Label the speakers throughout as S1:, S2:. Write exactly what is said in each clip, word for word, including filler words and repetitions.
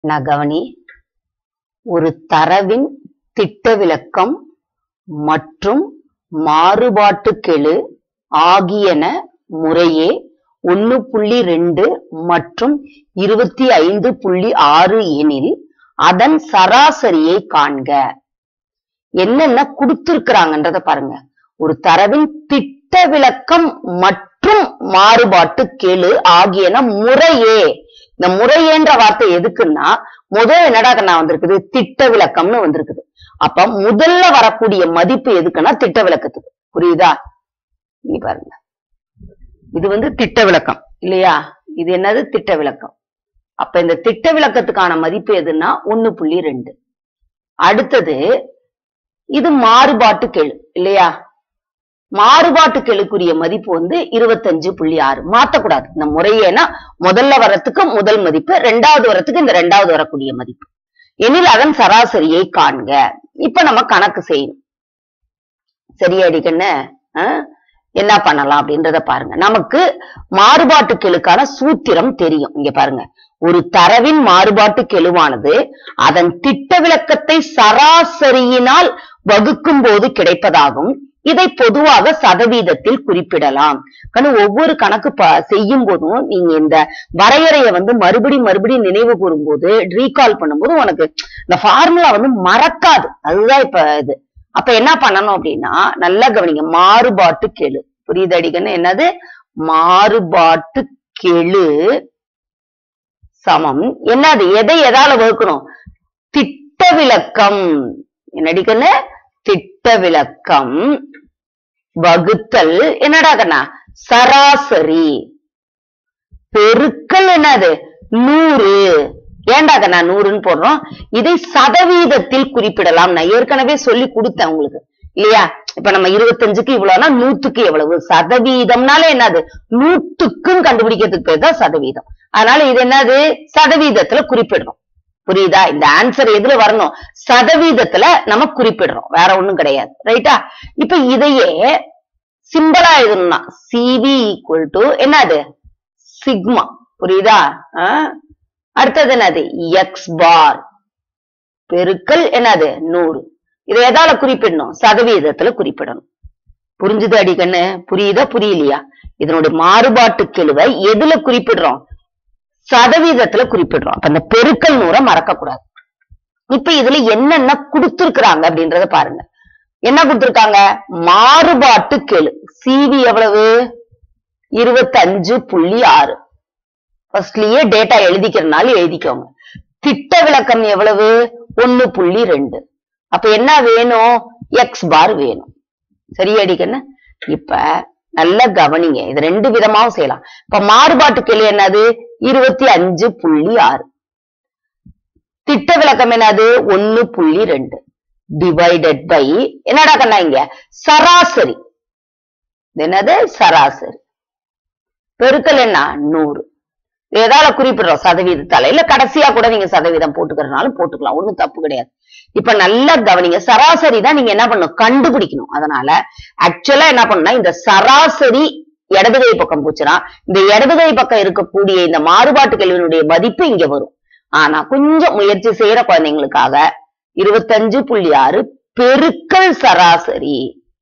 S1: நான் கவனி, ஒரு தரவின் திட்ட விலக்கம் மற்றும் மாறுபாட்டு கெழு ஆகியன முறையே ஒன்னு புள்ளி ரெண்டு மற்றும் இருபத்தி ஐந்து புள்ளி ஆறு எனில் அதன் சராசரியை காண்க. என்னென்ன கொடுத்திருக்கிறாங்கன்றத பாருங்க. ஒரு தரவின் திட்ட விலக்கம் மற்றும் மாறுபாட்டு கெழு ஆகியன முறையே. இந்த முறையேன்ற வார்த்தை எதுக்குன்னா, முதல் என்னடா நான் வந்திருக்குது, திட்ட விலக்கம்னு வந்திருக்குது. அப்ப முதல்ல வரக்கூடிய மதிப்பு எதுக்குன்னா திட்ட விலக்கத்துக்கு. புரியுதா? இங்க பாருங்க, இது வந்து திட்ட விலக்கம் இல்லையா? இது என்னது? திட்ட விலக்கம். அப்ப இந்த திட்ட விலக்கத்துக்கான மதிப்பு எதுன்னா ஒன்னு புள்ளி ரெண்டு. அடுத்தது இது மாறுபாட்டு கெழு இல்லையா? மாறுபாட்டு கெழுக்குரிய மதிப்பு வந்து இருபத்தஞ்சு புள்ளி ஆறு. மாத்தக்கூடாது. இந்த முறையேனா முதல்ல வரத்துக்கு முதல் மதிப்பு, ரெண்டாவது வரத்துக்கு இந்த ரெண்டாவது வரக்கூடிய மதிப்பு. எனில் அதன் சராசரியை காண்க. இப்ப நம்ம கணக்கு செய்யணும். சரியாடிக்கண்ணு என்ன பண்ணலாம் அப்படின்றத பாருங்க. நமக்கு மாறுபாட்டு கெழுக்கான சூத்திரம் தெரியும். இங்க பாருங்க, ஒரு தரவின் மாறுபாட்டு கெழுவானது அதன் திட்ட விலக்கத்தை சராசரியினால் வகுக்கும் போது கிடைப்பதாகும். இதை பொதுவாக சதவீதத்தில் குறிப்பிடலாம். ஒவ்வொரு கணக்கு செய்யும் போதும் நீங்க இந்த வரையறைய வந்து மறுபடி மறுபடி நினைவு கூறும் போது, ரீகால் பண்ணும்போது உனக்கு இந்த ஃபார்முலா வந்து மறக்காது. அதுதான் இப்ப இது. அப்ப என்ன பண்ணணும் அப்படின்னா, நல்லா கவனிங்க. மாறுபாட்டு கெழு புரியுது அடிக்கன்னு? என்னது? மாறுபாட்டு கெழு சமம் என்னது? எதை எதால வகுக்கணும்? திட்ட விலக்கம். என்னடிக்கன்னு? திட்ட விலக்கம் வகுத்தல் என்னடா கண்ணா? சராசரி பெருக்கல் என்னது? நூறு. ஏண்டா கண்ணா நூறுன்னு போடுறோம்? இதை சதவீதத்தில் குறிப்பிடலாம். நான் ஏற்கனவே சொல்லி கொடுத்தேன் உங்களுக்கு இல்லையா? இப்ப நம்ம இருபத்தஞ்சுக்கு இவ்வளவுனா நூத்துக்கு எவ்வளவு? சதவீதம்னால என்னது? நூத்துக்கும் கண்டுபிடிக்கிறதுக்கு பேர் தான் சதவீதம். அதனால இது என்னது? சதவீதத்துல குறிப்பிடுறோம். புரியுதா? இந்த ஆன்சர் எதுல வரணும்? சதவீதத்துல நம்ம குறிப்பிடுறோம், வேற ஒண்ணும் கிடையாது. ரைட்டா? இப்ப இதையே சிம்பிளா எழுதணும்னா சிவி ஈக்குவல் டு என்னது? சிக்மா. புரியுதா? அடுத்தது என்னது? எக்ஸ் பார் பெருக்கல் என்னது? நூறு. இதை எதால குறிப்பிடணும்? சதவீதத்துல குறிப்பிடணும். புரிஞ்சுது அடிக்கண்ணு? புரியுதா புரியலையா? இதனுடைய மாறுபாட்டு கெழுவை எதுல குறிப்பிடுறோம்? சதவீதத்துல குறிப்பிடுறோம். அப்ப இந்த பெருக்கல் நூறை மறக்க கூடாது. இப்ப இதுல என்னென்ன கொடுத்திருக்கிறாங்க அப்படின்றத பாருங்க. என்ன கொடுத்திருக்காங்க? மாறுபாட்டு கெழு சிவி எவ்வளவு? இருபத்தஞ்சு புள்ளி ஆறு. ஃபர்ஸ்ட்லயே டேட்டா எழுதிக்கிறதுனால எழுதிக்கோங்க. திட்ட விலக்கம் எவ்வளவு? ஒன்னு புள்ளி ரெண்டு. அப்ப என்ன வேணும்? எக்ஸ் பார் வேணும். சரியாடிக்கண்ணு? இப்ப நல்ல கவனிங்க, இது ரெண்டு விதமாவும் செய்யலாம். இப்ப மாறுபாட்டு கெழு என்னது? இருபத்தி அஞ்சு புள்ளி ஆறு. திட்ட விலக்கம் என்னது? ஒன்னு புள்ளி ரெண்டு டிவைடட் பை என்னடா கண்ணா இங்க? சராசரி. என்னது? சராசரி பெருக்கல் என்ன? நூறு. எதால குறிப்பிடுறோம்? சதவீதத்தால. இல்ல கடைசியா கூட நீங்க சதவீதம் போட்டுக்கிறதுனாலும் போட்டுக்கலாம், ஒண்ணும் தப்பு கிடையாது. இப்ப நல்லா கவனிங்க, சராசரி தான் நீங்க என்ன பண்ணணும்? கண்டுபிடிக்கணும். அதனால ஆக்சுவலா என்ன பண்ணா, இந்த சராசரி இடதுகை பக்கம் போச்சுன்னா இந்த இடதுகை பக்கம் இருக்கக்கூடிய இந்த மாறுபாட்டு கெழுவினுடைய மதிப்பு இங்க வரும். ஆனா கொஞ்சம் முயற்சி செய்யற குழந்தைங்களுக்காக இருபத்தஞ்சு புள்ளி ஆறு பெருக்கல் சராசரி.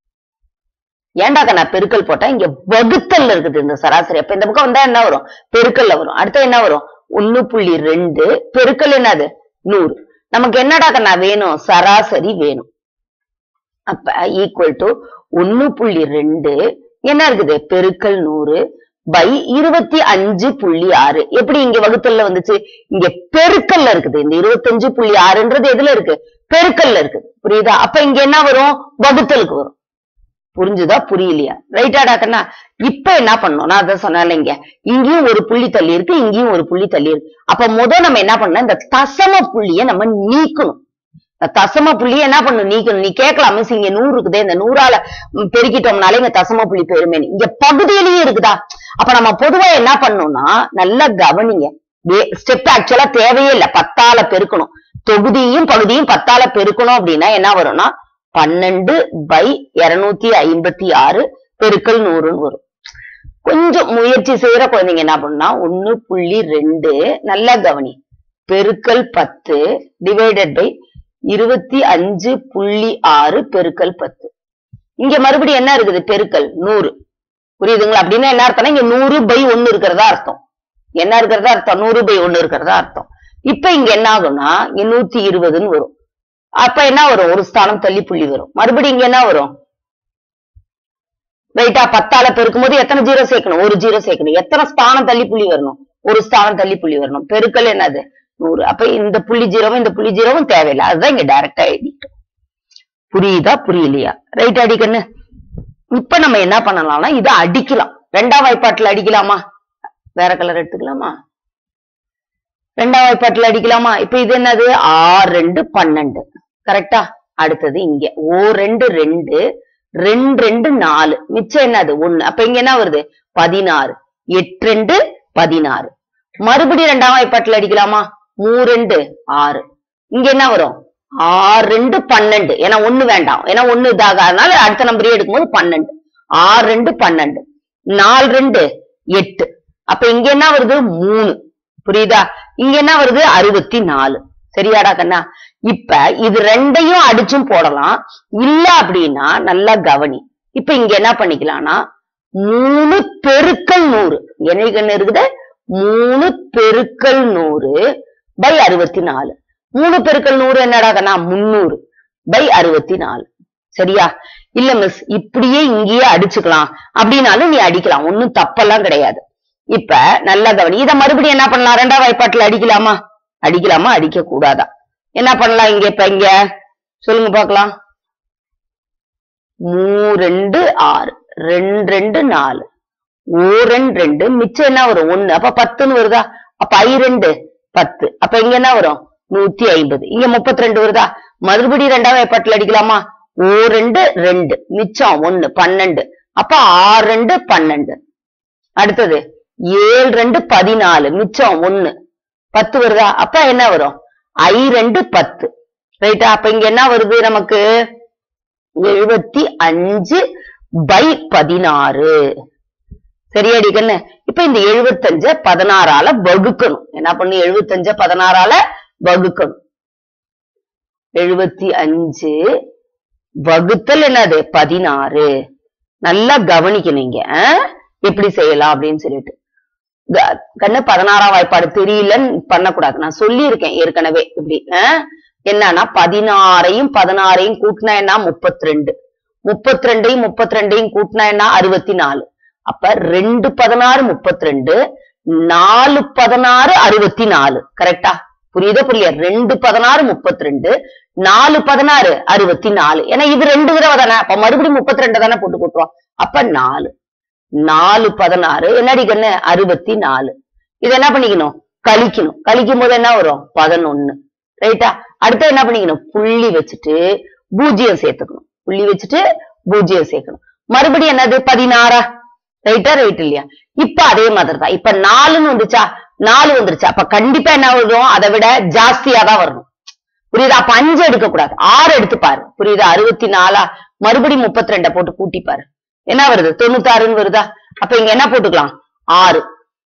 S1: ஏண்டா நான் பெருக்கல் போட்டா இங்க வகுத்தல் இருக்குது இந்த சராசரி. அப்ப இந்த பக்கம் வந்தா என்ன வரும்? பெருக்கல்ல வரும். அடுத்து என்ன வரும்? ஒன்னு புள்ளி ரெண்டு பெருக்கல் என்னது? நூறு. நமக்கு என்னடா கண்ணா வேணும்? சராசரி வேணும். அப்ப ஈக்குவல் டு ஒன்னு புள்ளி ரெண்டு என்ன இருக்குது? பெருக்கல் நூறு பை இருபத்தி அஞ்சு புள்ளி ஆறு. எப்படி இங்க வகுத்தல்ல வந்துச்சு? இங்க பெருக்கல்ல இருக்குது. இந்த இருபத்தஞ்சு புள்ளி ஆறுன்றது எதுல இருக்கு? பெருக்கல்ல இருக்கு. புரியுதா? அப்ப இங்க என்ன வரும்? வகுத்தலுக்கு வரும். புரிஞ்சுதா புரியலையா? ரைட்டாடா கண்ணா? இப்ப என்ன பண்ணணும்? நான் அதான் சொன்னால, இங்க இங்கேயும் ஒரு புள்ளி தள்ளி இருக்கு, இங்கேயும் ஒரு புள்ளி தள்ளி இருக்கு. அப்ப முதல் நம்ம என்ன பண்ணணும்? இந்த தசம புள்ளிய நம்ம நீக்கணும். தசம புள்ளிய என்ன பண்ணணும்? நீக்கணும். நீ கேட்கலாம், மிஸ் இங்க நூறு இருக்குதே, இந்த நூறால பெருக்கிட்டோம்னாலே இங்க தசம புள்ளி பெருமே. இங்க பகுதியிலேயே இருக்குதா? அப்ப நம்ம பொதுவா என்ன பண்ணணும்னா, நல்லா கவனிங்க, ஸ்டெப் ஆக்சுவலா தேவையே இல்லை. பத்தால பெருக்கணும். தொகுதியும் பகுதியும் பத்தால பெருக்கணும் அப்படின்னா என்ன வரும்னா பன்னெண்டு பை இருநூத்தி ஐம்பத்தி ஆறு பெருக்கல் நூறுன்னு வரும். கொஞ்சம் முயற்சி செய்யற குழந்தைங்க என்ன பண்ணா ஒன்னு புள்ளி ரெண்டு நல்லா கவனி பெருக்கல் பத்து டிவைடட் பை இருபத்தி அஞ்சு புள்ளி ஆறு பெருக்கல் பத்து. இங்க மறுபடியும் என்ன இருக்குது? பெருக்கல் நூறு. புரியுதுங்களா? அப்படின்னா என்ன அர்த்தம்னா இங்க நூறு பை ஒன்னு இருக்கிறதா அர்த்தம். என்ன இருக்கிறதா அர்த்தம்? நூறு பை ஒன்னு இருக்கிறதா அர்த்தம். இப்ப இங்க என்ன ஆகும்னா இங்க நூத்தி இருபதுன்னு வரும். அப்ப என்ன வரும்? ஒரு ஸ்தானம் தள்ளி புள்ளி வரும். மறுபடியும் இங்க என்ன வரும்? ரைட்டா? பத்தால பெருக்கும் போது எத்தனை ஜீரோ சேர்க்கணும்? ஒரு ஜீரோ சேர்க்கணும். எத்தனை ஸ்தானம் தள்ளி புள்ளி வரணும்? ஒரு ஸ்தானம் தள்ளி புள்ளி வரணும். பெருக்கல் என்னது? நூறு. அப்ப இந்த புள்ளி ஜீரோவும் இந்த புள்ளி ஜீரோவும் தேவையில்லை. அதுதான் இங்க டைரக்டா எழுதிட்டோம். புரியுதா புரியலையா? ரைட் அடிக்கண்ணு. இப்ப நம்ம என்ன பண்ணலாம்னா இதை அடிக்கலாம். ரெண்டாம் வாய்ப்பாட்டுல அடிக்கலாமா? வேற கலர் எடுத்துக்கலாமா? ரெண்டாம் வாய்ப்பாட்டுல அடிக்கலாமா? இப்ப இது என்னது? ஆறு ரெண்டு பன்னெண்டு. கரெக்டா? அடுத்தது இங்க ஓ ரெண்டு ரெண்டு ரெண்டு ரெண்டு நாலு. மிச்சம் என்னது? ஒண்ணு. அப்ப இங்க என்ன வருது? பதினாறு. எட்டு ரெண்டு பதினாறு. மறுபடியும் ரெண்டாம் வாய்ப்பாட்டுல அடிக்கலாமா? மூணு ரெண்டு ஆறு. இங்க என்ன வரும்? ஆறு ரெண்டு பன்னெண்டு. ஏன்னா ஒண்ணு வேண்டாம். ஏன்னா ஒண்ணு இதாகாதனால அடுத்த நம்பரே எடுக்கும்போது பன்னெண்டு. ஆறு ரெண்டு பன்னெண்டு. நாலு ரெண்டு எட்டு. அப்ப இங்க என்ன வருது? மூணு. புரியுதா? இங்க என்ன வருது? அறுபத்தி நாலு. சரியாடா கண்ணா? இப்ப இது ரெண்டையும் அடிச்சும் போடலாம். இல்ல அப்படின்னா நல்லா கவனி. இப்ப இங்க என்ன பண்ணிக்கலாம்னா மூணு பெருக்கல் நூறு. என்ன கண்ணு இருக்குது? மூணு பெருக்கல் நூறு பை அறுபத்தி நாலு. மூணு பெருக்கல் நூறு என்னடா கண்ணா? முன்னூறு பை அறுபத்தி நாலு. சரியா? இல்ல மிஸ் இப்படியே இங்கேயே அடிச்சுக்கலாம் அப்படின்னாலும் நீ அடிக்கலாம். ஒன்னும் தப்பெல்லாம் கிடையாது. இப்ப நல்லா கவனி. இத மறுபடியும் என்ன பண்ணலாம்? ரெண்டாம் வாய்ப்பாட்டுல அடிக்கலாமா? அடிக்கலாமா? அடிக்க கூடாதா? என்ன பண்ணலாம் இங்க? இப்ப இங்க சொல்லுங்க பாக்கலாம். மூணு ரெண்டு ஆறு ரெண்டு ரெண்டு நாலு ஓ ரெண்டு ரெண்டு. மிச்சம் என்ன வரும்? ஒண்ணு. அப்ப பத்துன்னு வருதா? அப்ப ஐ ரெண்டு பத்து. அப்ப இங்க என்ன வரும்? நூத்தி ஐம்பது. இங்க முப்பத்தி ரெண்டு வருதா? மறுபடியும் ரெண்டாம் வாய்ப்பாட்டுல அடிக்கலாமா? ஓ ரெண்டு ரெண்டு மிச்சம் ஒண்ணு பன்னெண்டு. அப்ப ஆறு ரெண்டு பன்னெண்டு. அடுத்தது ஏழு ரெண்டு பதினாலு மிச்சம் ஒண்ணு பத்து வருதா? அப்ப என்ன வரும்? ஐ ரெண்டு பத்து. ரைட்டா? அப்ப இங்க என்ன வருது நமக்கு? எழுபத்தி அஞ்சு பை பதினாறு. சரியாடி கண்ணு? இப்ப இந்த எழுபத்தி அஞ்ச பதினாறால வகுக்கணும். என்ன பண்ணு? எழுபத்தி அஞ்ச பதினாறால வகுக்கணும். எழுபத்தி அஞ்சு வகுத்தல் என்னது? பதினாறு. நல்லா கவனிக்கணுங்க. எப்படி செய்யலாம் அப்படின்னு சொல்லிட்டு கண்ணு. பதினாறாம் வாய்ப்பாடு தெரியலன்னு பண்ணக்கூடாது. நான் சொல்லி இருக்கேன் ஏற்கனவே. இப்படி என்னன்னா பதினாறையும் பதினாறையும் கூட்டினா என்ன? முப்பத்தி ரெண்டு. முப்பத்தி ரெண்டையும் முப்பத்தி ரெண்டையும் கூட்டினா என்ன? அறுபத்தி நாலு. அப்ப ரெண்டு பதினாறு முப்பத்தி ரெண்டு, நாலு பதினாறு அறுபத்தி நாலு. கரெக்டா? புரியுதா புரியல? ரெண்டு பதினாறு முப்பத்தி ரெண்டு, நாலு பதினாறு அறுபத்தி நாலு. ஏன்னா இது ரெண்டு தடவை தானே. அப்ப மறுபடியும் முப்பத்தி ரெண்டு தானே போட்டு கூட்டுறோம். அப்ப நாலு நாலு பதினாறு என்னடி கண்ணு? அறுபத்தி நாலு. இது என்ன பண்ணிக்கணும்? கழிக்கணும். கழிக்கும் போது என்ன வரும்? பதினொன்னு. ரைட்டா? அடுத்து என்ன பண்ணிக்கணும்? புள்ளி வச்சுட்டு பூஜ்ஜியம் சேர்த்துக்கணும். புள்ளி வச்சுட்டு பூஜ்ஜியம் சேர்க்கணும். மறுபடியும் என்னது? பதினாறா? ரைட்டா? ரைட் இல்லையா? இப்ப அதே மாதிரி தான். இப்ப நாலுன்னு வந்துச்சா? நாலு வந்துருச்சு. அப்ப கண்டிப்பா என்ன வரும்? அதை விட ஜாஸ்தியா தான் வரணும். புரியுதா? அப்ப அஞ்சு எடுக்க கூடாது. ஆறு எடுத்து பாரு. புரியுதா? அறுபத்தி நாலா? மறுபடியும் முப்பத்தி ரெண்ட போட்டு கூட்டி பாரு. என்ன வருது? தொண்ணூத்தி ஆறுன்னு வருதா? அப்ப இங்க என்ன போட்டுக்கலாம்? ஆறு.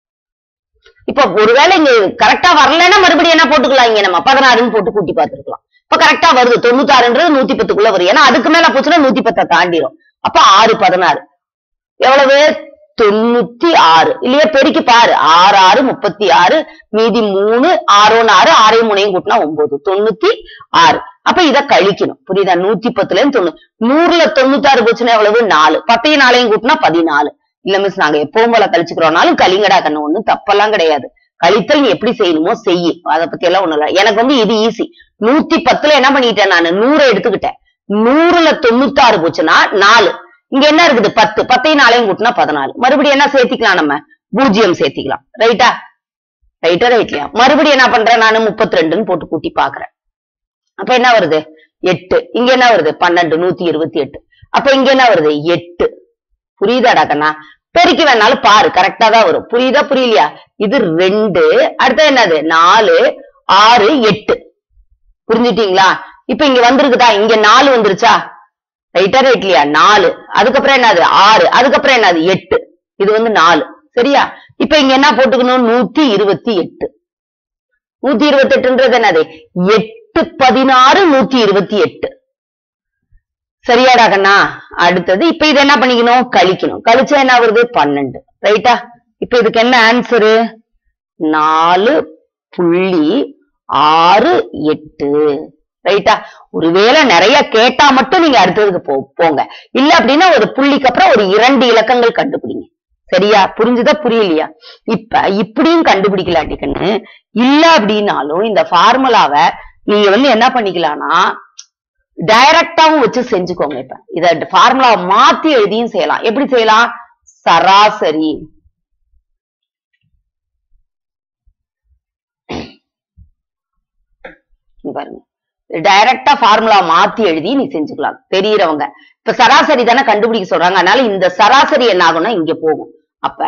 S1: இப்ப ஒருவேளை இங்க கரெக்டா வரலன்னா மறுபடியும் என்ன போட்டுக்கலாம்? இங்க நம்ம பதினாறுன்னு போட்டு கூட்டி பார்த்துருக்கலாம். இப்ப கரெக்டா வருது. தொண்ணூத்தி ஆறுன்றது நூத்தி பத்துக்குள்ள வரும். ஏன்னா அதுக்கு மேல போச்சுன்னா நூத்தி பத்தை தாண்டிடும். அப்ப ஆறு பதினாறு எவ்வளவு? தொண்ணூத்தி ஆறு. இல்லையா? பெருக்கி பாரு. ஆறு ஆறு முப்பத்தி ஆறு மீதி மூணு ஆறோன்னு ஆறு ஆறையும் மூணையும் கூட்டினா ஒன்பது. தொண்ணூத்தி ஆறு. அப்ப இத கழிக்கணும். புரியுதா? நூத்தி பத்துல இருந்து தொண்ணூறு. நூறுல தொண்ணூத்தி ஆறு போச்சுன்னா எவ்வளவு? நாலு. பத்தையும் நாளையும் கூட்டினா பதினாலு. இல்ல மிஸ் நாங்க எப்பவும் போல கழிச்சுக்கிறோம்னாலும் கலிங்கடா கண்ணு. ஒண்ணும் தப்பெல்லாம் கிடையாது. கழித்தல் நீ எப்படி செய்யணுமோ செய்யு. அதை பத்தி எல்லாம் ஒண்ணும் இல்ல. எனக்கு வந்து இது ஈஸி. நூத்தி பத்துல என்ன பண்ணிட்டேன்? நானு நூறை எடுத்துக்கிட்டேன். நூறுல தொண்ணூத்தி ஆறு போச்சுன்னா நாலு. இங்க என்ன இருக்குது? பத்து. பத்தையும் நாளையும் கூட்டினா பதினாலு. மறுபடியும் என்ன சேர்த்திக்கலாம்? நம்ம பூஜ்ஜியம் சேர்த்திக்கலாம். ரைட்டா? ரைட்டா? ரைட்லையா? மறுபடியும் என்ன பண்றேன்? நானு முப்பத்தி ரெண்டுன்னு போட்டு கூட்டி பாக்குறேன். அப்ப என்ன வருது? எட்டு. இங்க என்ன வருது? பன்னெண்டு. நூத்தி இருபத்தி எட்டு. அப்ப இங்க என்ன வருது? எட்டு. புரியுதாடா கண்ணா? பெருக்கி வேணாலும் பாரு. கரெக்டா தான் வரும். புரியுதா புரியலையா? இது ரெண்டு. அடுத்த என்னது? நாலு ஆறு எட்டு. புரிஞ்சுட்டீங்களா? இப்ப இங்க வந்திருக்குதா? இங்க நாலு வந்துருச்சா? ரைட்டா? ரைட்லையா? நாலு. அதுக்கப்புறம் என்னது? ஆறு. அதுக்கப்புறம் என்னது? எட்டு. இது வந்து நாலு. சரியா? இப்ப இங்க என்ன போட்டுக்கணும்? நூத்தி இருபத்தி எட்டு. நூத்தி இருபத்தி எட்டுன்றது என்னது எட்டு பதினாறு நூத்தி இருபத்தி எட்டு. சரியாடா கண்ணா? அடுத்தது இப்ப இது என்ன பண்ணிக்கணும், கழிக்கணும். கழிச்சா என்ன வருது, பன்னெண்டு. ரைட்டா? இப்ப இதுக்கு என்ன ஆன்சரு, நாலு புள்ளி ஆறு எட்டு. ரைட்டா? ஒருவேளை நிறைய கேட்டா மட்டும் நீங்க அடுத்ததுக்கு போ போங்க இல்ல அப்படின்னா ஒரு புள்ளிக்கு அப்புறம் ஒரு இரண்டு இலக்கங்கள் கண்டுபிடிங்க. சரியா? புரிஞ்சுதா புரியலையா? இப்ப இப்படியும் கண்டுபிடிக்கலாட்டிக்கன்னு இல்ல அப்படின்னாலும் இந்த ஃபார்முலாவை நீங்க வந்து என்ன பண்ணிக்கலாம்னா டைரக்டாவும் வச்சு செஞ்சுக்கோங்க. இப்ப இத ஃபார்முலா மாத்தி எழுதியும் செய்யலாம். எப்படி செய்யலாம், சராசரி பாருங்க, டைரக்டா ஃபார்முலா மாத்தி எழுதி நீ செஞ்சுக்கலாம் தெரியறவங்க. இப்ப சராசரி தானே கண்டுபிடிக்க சொல்றாங்க, அதனால இந்த சராசரி என்ன ஆகும்னா இங்க போகும். அப்ப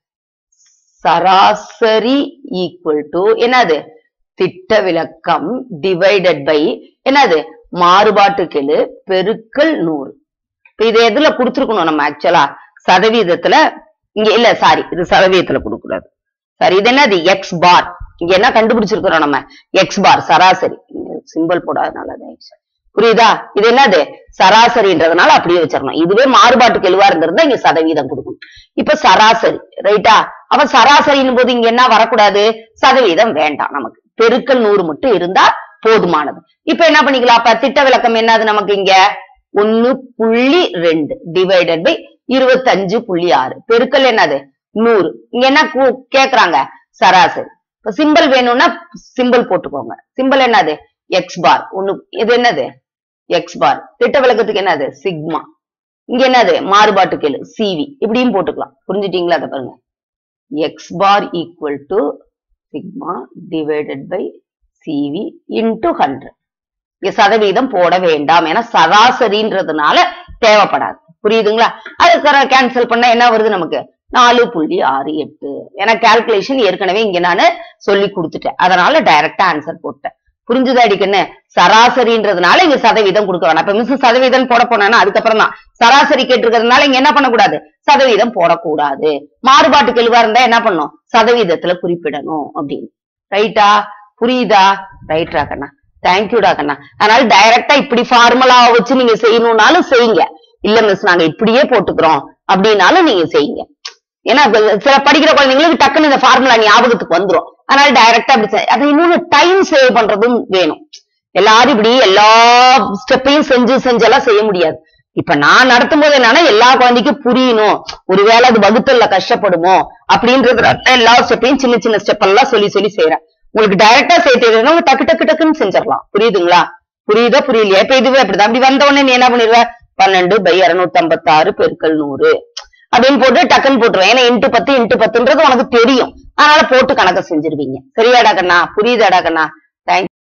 S1: சராசரி ஈக்குவல் டு என்னது, திட்ட விலக்கம் டிவைடட் பை என்னது, மாறுபாட்டு கெழு பெருக்கல் நூறு. இப்ப இது எதுல கொடுத்துருக்கணும் நம்ம, ஆக்சுவலா சதவீதத்துல இங்க இல்ல, சாரி இது சதவீதத்துல கொடுக்க கூடாது. சாரி இது என்னது, எக்ஸ் பார். இங்க என்ன கண்டுபிடிச்சிருக்கிறோம் நம்ம, எக்ஸ் பார் சராசரி. சிம்பிள் போடாதனால புரியுதா? இது என்னது சராசரின்றதுனால அப்படியே வச்சிடணும். இதுவே மாறுபாட்டு கெழுவா இருந்திருந்தா இங்க சதவீதம் கொடுக்கணும். இப்ப சராசரி. ரைட்டா? அப்ப சராசரின் போது இங்க என்ன வரக்கூடாது, சதவீதம் வேண்டாம், நமக்கு பெருக்கல் நூறு மட்டும் இருந்தா போதுமானது. இப்ப என்ன பண்ணிக்கலாம், அப்ப திட்ட விலக்கம் என்னது நமக்கு இங்க ஒன்னு புள்ளி ரெண்டு டிவைடட் பை இருபத்தி அஞ்சு புள்ளி ஆறு பெருக்கல் என்னது நூறு. இங்க என்ன கேக்குறாங்க, சராசரி. இப்ப சிம்பிள் வேணும்னா சிம்பிள் போட்டுக்கோங்க. சிம்பிள் என்னது, எக்ஸ் பார். ஒண்ணு இது என்னது எக்ஸ் பார். திட்ட விலக்கத்துக்கு என்னது சிக்மா. இங்க என்னது மாறுபாட்டு கெழு சிவி. இப்படியும் போட்டுக்கலாம். புரிஞ்சுட்டீங்களா? அதை பாருங்க, x bar equal to sigma divided by CV into hundred. இங்க சதவீதம் போட வேண்டாம், ஏன்னா சராசரின்றதுனால தேவைப்படாது. புரியுதுங்களா? அது கேன்சல் பண்ண என்ன வருது நமக்கு, நாலு புள்ளி ஆறு எட்டு. ஏன்னா கால்குலேஷன் ஏற்கனவே இங்க நானு சொல்லி கொடுத்துட்டேன், அதனால டைரக்டா ஆன்சர் போட்டேன். புரிஞ்சுதா அடிக்கன்னு? சராசரின்றதுனால இங்க சதவீதம் கொடுக்க வேணாம். இப்ப மிஸ் சதவீதம் போட போனா அதுக்கப்புறம் தான் சராசரி கேட்டிருக்கிறதுனால இங்க என்ன பண்ணக்கூடாது, சதவீதம் போடக்கூடாது. மாறுபாட்டு கெழுவா இருந்தா என்ன பண்ணும், சதவீதத்துல குறிப்பிடணும் அப்படின்னு. ரைட்டா? புரியுதா? ரைட்டா கண்ணா? தேங்க்யூடா கண்ணா. அதனால டைரக்டா இப்படி ஃபார்முலா வச்சு நீங்க செய்யணும்னாலும் செய்யுங்க. இல்ல மிஸ் நாங்க இப்படியே போட்டுக்கிறோம் அப்படின்னாலும் நீங்க செய்யுங்க. ஏன்னா சில படிக்கிற குழந்தைங்களுக்கு டக்குன்னு இந்த ஃபார்முலா ஞாபகத்துக்கு வந்துரும். அதனால டைரக்டா அப்படி அது இன்னொன்னு டைம் சேவ் பண்றதும் வேணும். எல்லாரும் இப்படி எல்லா ஸ்டெப்பையும் செஞ்சு செஞ்செல்லாம் செய்ய முடியாது. இப்ப நான் நடத்தும் போது என்னன்னா எல்லா குழந்தைக்கும் புரியணும், ஒருவேளை அது வகுத்தல்ல கஷ்டப்படுமோ அப்படின்றது எல்லா ஸ்டெப்பையும் சின்ன சின்ன ஸ்டெப் எல்லாம் சொல்லி சொல்லி செய்யறேன். உங்களுக்கு டைரக்டா செய்ய டக்கு டக்கு டக்குன்னு செஞ்சிடலாம். புரியுதுங்களா? புரியுதா புரியலையா? இப்ப இதுவே அப்படிதான். அப்படி வந்த உடனே நீ என்ன பண்ணிடுவ, பன்னெண்டு பை இருநூத்தி ஐம்பத்தி ஆறு பெருக்கல் நூறு அப்படின்னு போட்டு டக்குன்னு போட்டுருவேன். ஏன்னா இன்ட்டு பத்து இன்ட்டு பத்துன்றது உனக்கு தெரியும், அதனால போட்டு கணக்க செஞ்சிருவீங்க. சரியாடா கண்ணா? புரியுதாடா கண்ணா? தேங்க்யூ.